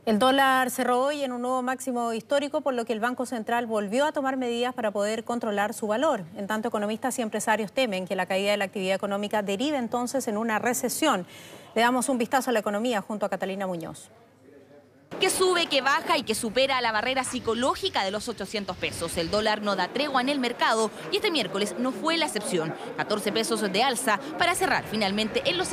El dólar cerró hoy en un nuevo máximo histórico, por lo que el Banco Central volvió a tomar medidas para poder controlar su valor. En tanto, economistas y empresarios temen que la caída de la actividad económica derive entonces en una recesión. Le damos un vistazo a la economía junto a Catalina Muñoz. Que sube, que baja y que supera la barrera psicológica de los 800 pesos. El dólar no da tregua en el mercado y este miércoles no fue la excepción. 14 pesos de alza para cerrar finalmente en los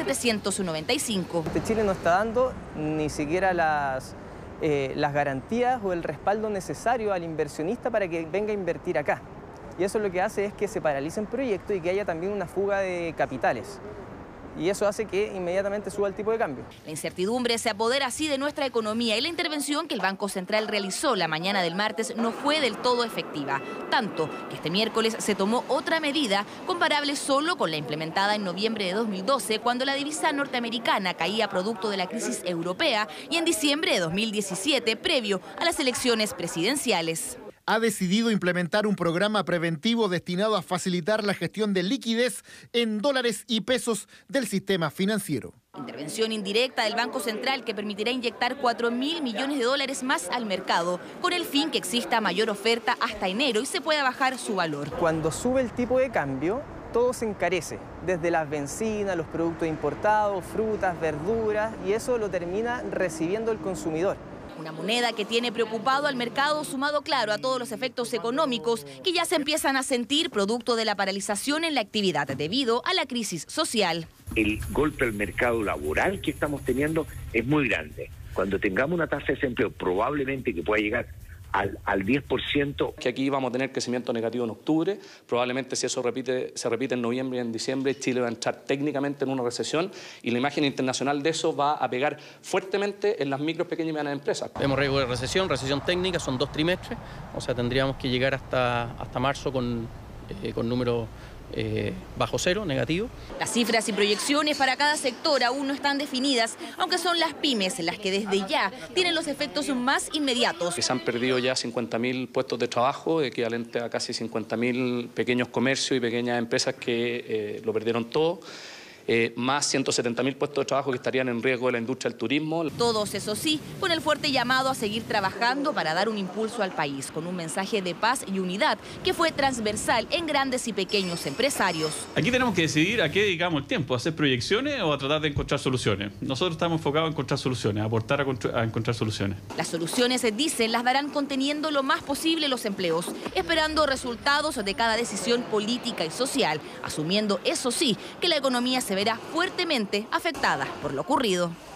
795. Chile no está dando ni siquiera las garantías o el respaldo necesario al inversionista para que venga a invertir acá. Y eso lo que hace es que se paralicen proyectos y que haya también una fuga de capitales. Y eso hace que inmediatamente suba el tipo de cambio. La incertidumbre se apodera así de nuestra economía y la intervención que el Banco Central realizó la mañana del martes no fue del todo efectiva. Tanto que este miércoles se tomó otra medida comparable solo con la implementada en noviembre de 2012, cuando la divisa norteamericana caía producto de la crisis europea, y en diciembre de 2017, previo a las elecciones presidenciales. Ha decidido implementar un programa preventivo destinado a facilitar la gestión de liquidez en dólares y pesos del sistema financiero. Intervención indirecta del Banco Central que permitirá inyectar 4.000 millones de dólares más al mercado, con el fin que exista mayor oferta hasta enero y se pueda bajar su valor. Cuando sube el tipo de cambio, todo se encarece, desde las bencinas, los productos importados, frutas, verduras, y eso lo termina recibiendo el consumidor. Una moneda que tiene preocupado al mercado, sumado, claro, a todos los efectos económicos que ya se empiezan a sentir producto de la paralización en la actividad debido a la crisis social. El golpe al mercado laboral que estamos teniendo es muy grande. Cuando tengamos una tasa de desempleo probablemente que pueda llegar al 10%. Que aquí vamos a tener crecimiento negativo en octubre, probablemente si eso se repite en noviembre y en diciembre, Chile va a entrar técnicamente en una recesión y la imagen internacional de eso va a pegar fuertemente en las micro, pequeñas y medianas empresas. Vemos riesgo de recesión técnica, son 2 trimestres, o sea, tendríamos que llegar hasta marzo con números bajo cero, negativo. Las cifras y proyecciones para cada sector aún no están definidas, aunque son las pymes las que desde ya tienen los efectos más inmediatos. Se han perdido ya 50.000 puestos de trabajo, equivalente a casi 50.000 pequeños comercios y pequeñas empresas que lo perdieron todo. Más 170.000 puestos de trabajo que estarían en riesgo de la industria del turismo. Todos, eso sí, con el fuerte llamado a seguir trabajando para dar un impulso al país, con un mensaje de paz y unidad que fue transversal en grandes y pequeños empresarios. Aquí tenemos que decidir a qué dedicamos el tiempo, a hacer proyecciones o a tratar de encontrar soluciones. Nosotros estamos enfocados en encontrar soluciones, a aportar a encontrar soluciones. Las soluciones, dicen, las darán conteniendo lo más posible los empleos, esperando resultados de cada decisión política y social, asumiendo, eso sí, que la economía se verá fuertemente afectada por lo ocurrido.